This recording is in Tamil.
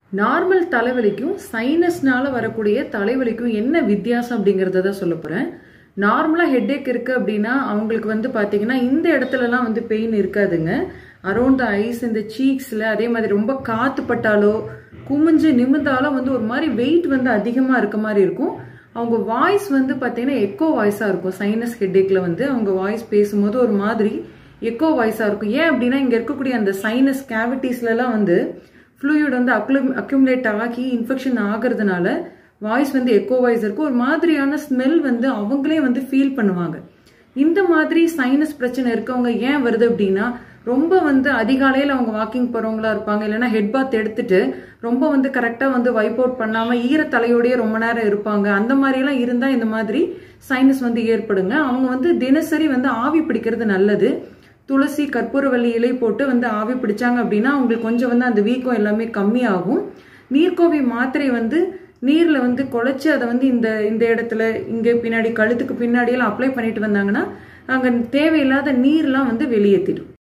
நார்மல் தலைவலிக்கும் சைனஸ்னால வரக்கூடிய தலைவலிக்கும் என்ன வித்தியாசம் அப்படிங்கறத தான் சொல்ல போறேன். நார்மலா ஹெட்டேக் இருக்கு அப்படின்னா அவங்களுக்கு வந்து பாத்தீங்கன்னா இந்த இடத்துலலாம் வந்து பெயின் இருக்காதுங்க. அரௌண்ட் த ஐஸ், இந்த சீக்ஸ்ல, அதே மாதிரி ரொம்ப காத்து பட்டாலோ குமிஞ்சு நிமிந்தாலும் வந்து ஒரு மாதிரி வெயிட் வந்து அதிகமா இருக்க மாதிரி இருக்கும். அவங்க வாய்ஸ் வந்து பாத்தீங்கன்னா எக்கோ வாய்ஸா இருக்கும். சைனஸ் ஹெட்டேக்ல வந்து அவங்க வாய்ஸ் பேசும்போது ஒரு மாதிரி எக்கோ வாய்ஸா இருக்கும். ஏன் அப்படின்னா இங்க இருக்கக்கூடிய அந்த சைனஸ் கேவிட்டிஸ்ல எல்லாம் வந்து ஃப்ளூயிட் வந்து அக்யூமுலேட் ஆகி இன்ஃபெக்ஷன் ஆகிறதுனால வாய்ஸ் வந்து எக்கோ வாய்ஸ் இருக்கும். ஒரு மாதிரியான ஸ்மெல் வந்து அவங்களே வந்து ஃபீல் பண்ணுவாங்க. இந்த மாதிரி சைனஸ் பிரச்சனை இருக்கவங்க ஏன் வருது அப்படின்னா ரொம்ப வந்து அதிகாலையில் அவங்க வாக்கிங் போறவங்களா இருப்பாங்க, இல்லைன்னா ஹெட் பாத் எடுத்துட்டு ரொம்ப வந்து கரெக்டா வந்து வைப் அவுட் பண்ணாம ஈரத்தலையோடய ரொம்ப நேரம் இருப்பாங்க. அந்த மாதிரி எல்லாம் இருந்தா இந்த மாதிரி சைனஸ் வந்து ஏற்படுங்க. அவங்க வந்து தினசரி வந்து ஆவி பிடிக்கிறது நல்லது. துளசி, கற்பூரவள்ளி இலை போட்டு வந்து ஆவி பிடிச்சாங்க அப்படின்னா அவங்களுக்கு கொஞ்சம் வந்து அந்த வீக்கம் எல்லாமே கம்மியாகும். நீர்க்கோவி மாத்திரை வந்து நீர்ல வந்து குழைச்சு அதை வந்து இந்த இடத்துல இங்க பின்னாடி கழுத்துக்கு பின்னாடி எல்லாம் அப்ளை பண்ணிட்டு வந்தாங்கன்னா அங்க தேவையில்லாத நீர்லாம் வந்து வெளியேற்றிடும்.